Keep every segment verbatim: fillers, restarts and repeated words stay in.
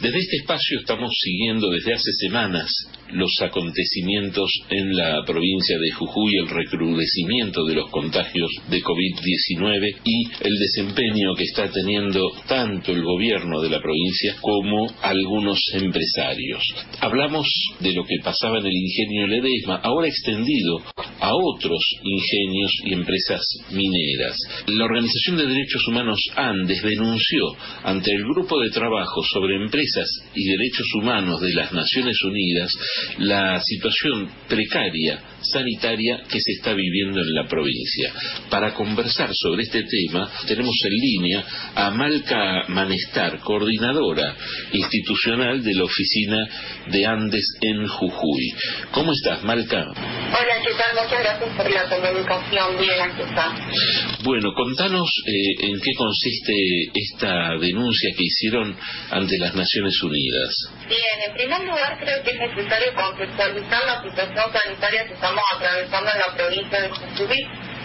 Desde este espacio estamos siguiendo desde hace semanas los acontecimientos en la provincia de Jujuy, el recrudecimiento de los contagios de COVID diecinueve y el desempeño que está teniendo tanto el gobierno de la provincia como algunos empresarios. Hablamos de lo que pasaba en el ingenio Ledesma, ahora extendido a otros ingenios y empresas mineras. La Organización de Derechos Humanos Andes denunció ante el Grupo de Trabajo sobre Empresas y Derechos Humanos de las Naciones Unidas la situación precaria sanitaria que se está viviendo en la provincia. Para conversar sobre este tema tenemos en línea a Malca Manestar, coordinadora institucional de la oficina de Andes en Jujuy. ¿Cómo estás, Malca? Hola, ¿qué tal? Muchas gracias por la comunicación. Bien, aquí está. Bueno, contanos eh, en qué consiste esta denuncia que hicieron ante las Naciones Unidas. Bien, en primer lugar creo que es necesario contextualizar la situación sanitaria que estamos atravesando en la provincia de Jujuy.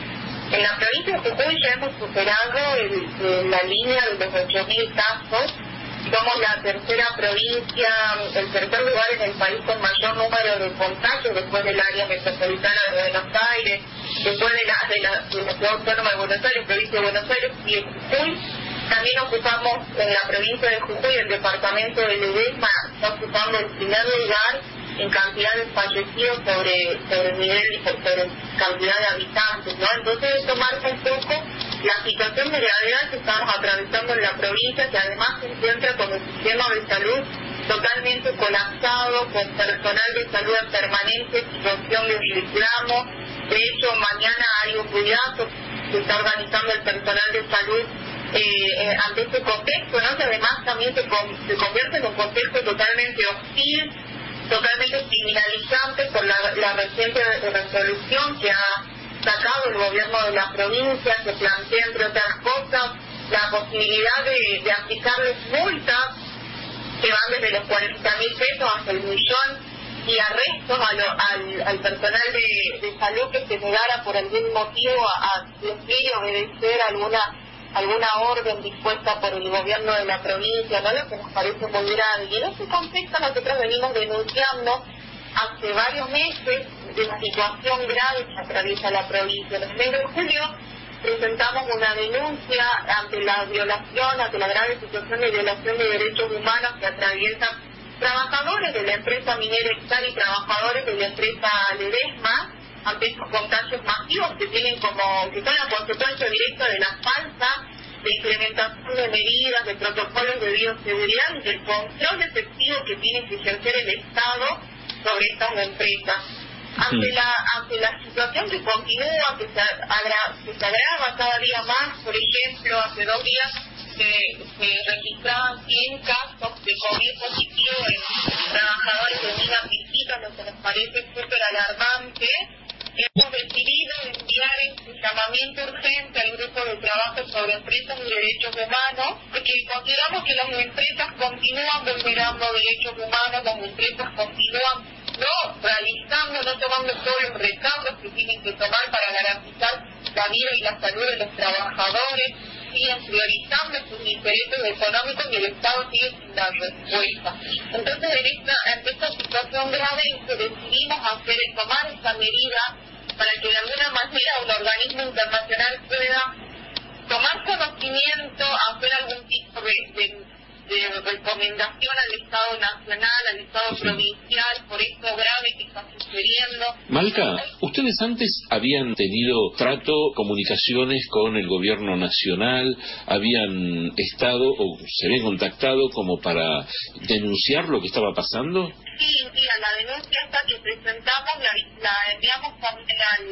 En la provincia de Jujuy ya hemos superado el, el, la línea de los ocho mil casos. Somos la tercera provincia, el tercer lugar en el país con mayor número de contagios después del área metropolitana de Buenos Aires, después de la, de la, de la ciudad autónoma de Buenos Aires, provincia de Buenos Aires y en Jujuy. También ocupamos en la provincia de Jujuy, el departamento de Ledesma está ocupando el primer lugar en cantidad de fallecidos sobre, sobre el nivel y sobre cantidad de habitantes, ¿no? Entonces esto marca un poco la situación de gravedad que estamos atravesando en la provincia, que además se encuentra con el sistema de salud totalmente colapsado, con personal de salud en permanente situación de reclamo. De hecho, mañana hay un cuidado que está organizando el personal de salud Eh, eh, ante este contexto, ¿no? Que además también se, con, se convierte en un contexto totalmente hostil, totalmente criminalizante por la, la reciente resolución que ha sacado el gobierno de la provincia, que plantea, entre otras cosas, la posibilidad de, de aplicarles multas que van desde los cuarenta mil pesos hasta el millón y arrestos a lo, al, al personal de, de salud que se negara por algún motivo a, a cumplir y obedecer alguna alguna orden dispuesta por el gobierno de la provincia, ¿no? Lo que nos parece muy grave. Y en ese contexto nosotros venimos denunciando hace varios meses de la situación grave que atraviesa la provincia. En el mes de julio presentamos una denuncia ante la violación, ante la grave situación de violación de derechos humanos que atraviesan trabajadores de la empresa minera Exar y trabajadores de la empresa Ledesma, ante estos contagios masivos que tienen como, que son la consecuencia directa de la falta de implementación de medidas, de protocolos de bioseguridad y del control efectivo que tiene que ejercer el Estado sobre estas empresas. Ante la ante la situación que continúa, que se, agra, que se agrava cada día más, por ejemplo, hace dos días se, se registraban cien casos de COVID positivo en trabajadores de minas Piscitas, lo que nos parece súper alarmante. Hemos decidido enviar este llamamiento urgente al grupo de trabajo sobre empresas y derechos humanos, porque consideramos que las empresas continúan vulnerando derechos humanos, las empresas continúan no realizando, no tomando todos los recaudos que tienen que tomar para garantizar la vida y la salud de los trabajadores, siguen priorizando sus intereses económicos y el Estado sigue sin dar respuesta. Entonces, en esta, ante esta situación grave, decidimos hacer tomar esta medida para que de alguna manera un organismo internacional pueda tomar conocimiento, hacer algún tipo de, de, de recomendación al Estado nacional, al Estado sí. provincial, por esto grave que está sucediendo. Malca, ustedes antes habían tenido trato, comunicaciones con el gobierno nacional, habían estado o se habían contactado como para denunciar lo que estaba pasando. Sí, mira, la denuncia esta que presentamos la, la enviamos también al,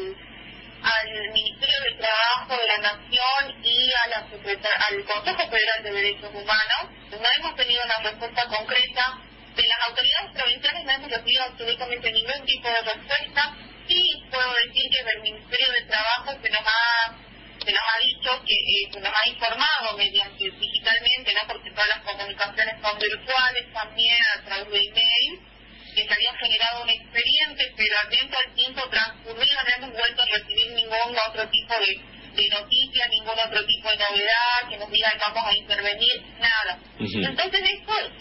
al Ministerio de Trabajo de la Nación y a la Secretaría, al Consejo Federal de Derechos Humanos. No hemos tenido una respuesta concreta de las autoridades provinciales, no hemos recibido absolutamente ningún tipo de respuesta. Sí puedo decir que del Ministerio de Trabajo se nos ha se nos ha dicho que eh, se nos ha informado mediante digitalmente, no porque todas las comunicaciones son virtuales, también a través de email, que se había generado un expediente, pero atento al tiempo transcurrido no hemos vuelto a recibir ningún otro tipo de, de noticia, ningún otro tipo de novedad que nos digan vamos a intervenir, nada. Uh-huh. Entonces esto sí nos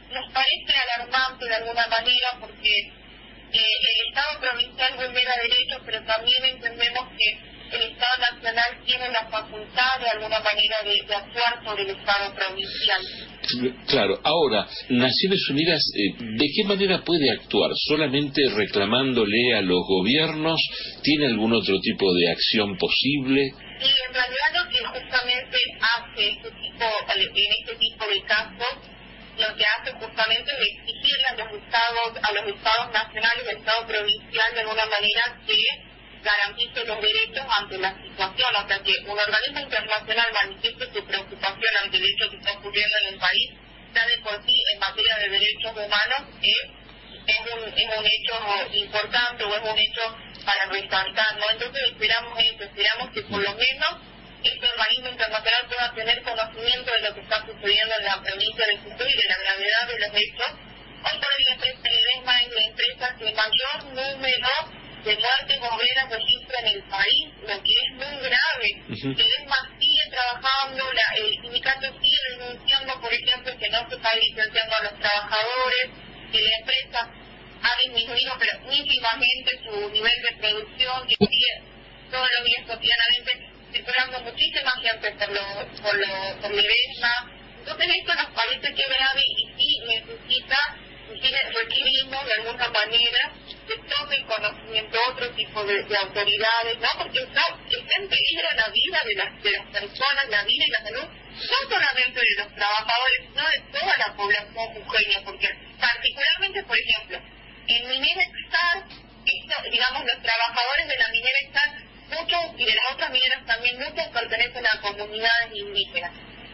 nos parece alarmante de alguna manera porque eh, el Estado provincial vulnera derechos, pero también entendemos que el Estado nacional tiene la facultad de alguna manera de, de actuar sobre el Estado provincial. Claro, ahora, Naciones Unidas, eh, ¿de qué manera puede actuar? ¿Solamente reclamándole a los gobiernos? ¿Tiene algún otro tipo de acción posible? Y en realidad lo que justamente hace este tipo, en este tipo de casos, lo que hace justamente es exigirle a los estados, a los estados nacionales y al Estado provincial de alguna manera que garantice los derechos ante la situación, o sea que un organismo internacional manifieste su preocupación ante el hecho que está ocurriendo en el país, ya de por sí en materia de derechos humanos es, es, un, es un hecho importante o es un hecho para resaltar, ¿no? Entonces esperamos eso, esperamos que por lo menos este organismo internacional pueda tener conocimiento de lo que está sucediendo en la provincia de Jujuy y de la gravedad de los hechos. Hoy por hoy la empresa Ledesma es la empresa que mayor número de muertes obreras registra en el país, lo que es muy grave. Uh-huh. Ledesma sigue trabajando, la, el sindicato sigue denunciando, por ejemplo, que no se está licenciando a los trabajadores, que la empresa ha disminuido pero ínfimamente su nivel de producción, que sigue todos los días cotidianamente circulando muchísima gente por lo, por lo, por Ledesma. Entonces esto nos parece que es grave y sí necesita, y requerimos de alguna manera que tome conocimiento otro tipo de, de autoridades, ¿no? Porque está, está en peligro la vida de las, de las personas, la vida y la salud, no solamente de los trabajadores, sino de toda la población jujeña, porque particularmente, por ejemplo, en Minera Exar, esto, digamos, los trabajadores de la Minera Exar, muchos, y de las otras mineras también, muchos pertenecen a comunidades indígenas.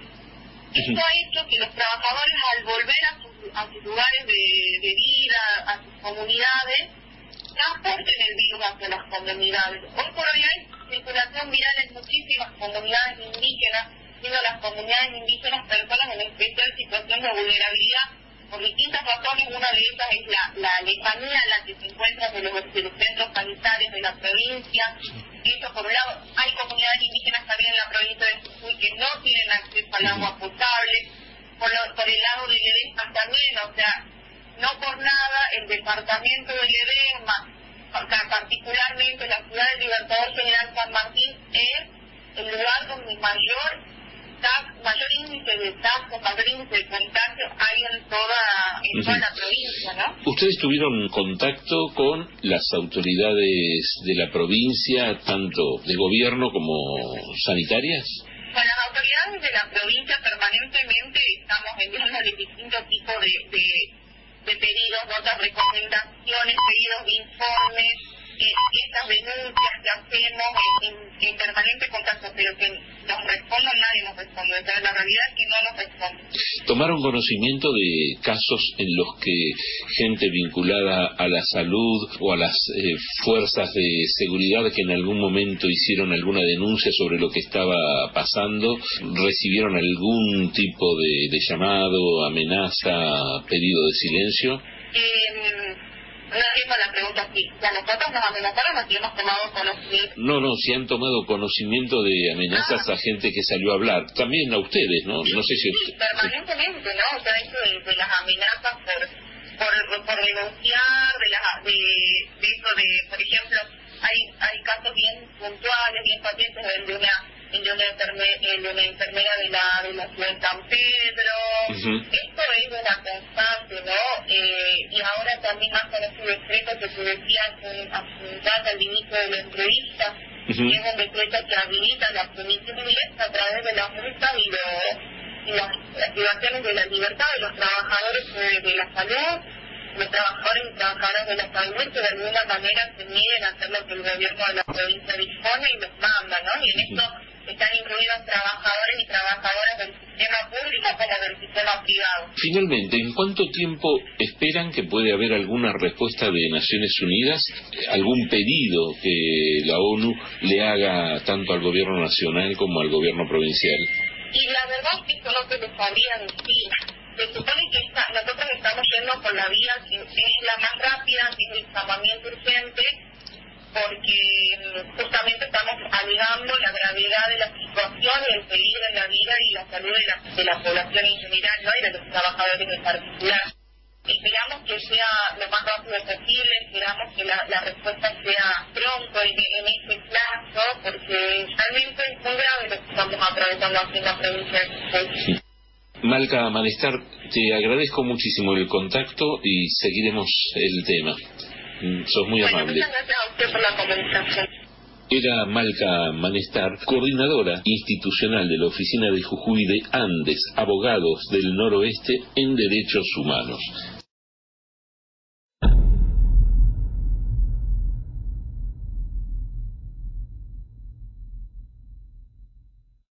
Esto ha hecho que los trabajadores, al volver a sus, a sus lugares de, de vida, a sus comunidades, transporten el virus hacia las comunidades. Hoy por hoy hay circulación viral en muchísimas comunidades indígenas, siendo las comunidades indígenas personas en especial situación de vulnerabilidad por distintas razones. Una de ellas es la, la lejanía en la que se encuentran de los, de los centros sanitarios de la provincia. Eso por un lado, hay comunidades indígenas también en la provincia de Jujuy que no tienen acceso al agua potable. Por, lo, por el lado de Ledesma también, o sea, no por nada el departamento de Ledesma, particularmente la ciudad del Libertador General San Martín, es el lugar donde mayor mayor índice de casos, mayor índice de contagio hay en toda, en uh-huh. toda la provincia, ¿no? ¿Ustedes tuvieron contacto con las autoridades de la provincia, tanto de gobierno como sanitarias? Con las autoridades de la provincia permanentemente estamos enviando distintos tipos de, de, de pedidos, notas, recomendaciones, pedidos de informes, eh, estas denuncias que hacemos en, en, en permanente contacto, pero que nos respondan, nadie nos responde. O sea, la realidad es que no nos responde. ¿Tomaron conocimiento de casos en los que gente vinculada a la salud o a las eh, fuerzas de seguridad que en algún momento hicieron alguna denuncia sobre lo que estaba pasando, recibieron algún tipo de, de llamado, amenaza, pedido de silencio? Eh, No entiendo la pregunta, si a nosotros nos amenazaron o si hemos tomado conocimiento. No, no, si han tomado conocimiento de amenazas ah. a gente que salió a hablar. También a ustedes, ¿no? No sé si... Sí, permanentemente, ¿no? O sea, eso de, de las amenazas por, por, por denunciar, de, la, de, de eso de, por ejemplo, hay hay casos bien puntuales, bien patentes de una... de una, enferme, de una enfermera de la, de la ciudad de San Pedro. Uh-huh. Esto es una constante, ¿no? Eh, y ahora también más con ese decreto que se decía apuntado al inicio de la entrevista, uh-huh. que es un decreto que habilita la permisión a través de las multas y, lo, y las activaciones de la libertad de los trabajadores de, de la salud, los trabajadores y trabajadoras de la salud que de alguna manera se nieguen a hacer lo que el gobierno de la provincia dispone y los manda, ¿no? Y en esto están incluidos trabajadores y trabajadoras del sistema público como del sistema privado. Finalmente, ¿en cuánto tiempo esperan que puede haber alguna respuesta de Naciones Unidas, algún pedido que la ONU le haga tanto al gobierno nacional como al gobierno provincial? Y la verdad es que esto no se lo sabía decir. Se supone que esta, nosotros estamos yendo por la vía que es la más rápida, que es el llamamiento urgente, porque justamente estamos alegando la gravedad de la situación y el peligro en la vida y la salud de la, de la población en general, ¿no? Y de los trabajadores en particular. Esperamos que sea lo más rápido posible, esperamos que la, la respuesta sea pronto en, en ese plazo, porque realmente es muy grave lo que estamos atravesando aquí en la provincia de Jujuy. Malca Manestar, te agradezco muchísimo el contacto y seguiremos el tema. Sos muy bueno, amable. Muchas gracias a usted por la comunicación. Era Malca Manestar, coordinadora institucional de la Oficina de Jujuy de Andes, Abogados del Noroeste en Derechos Humanos.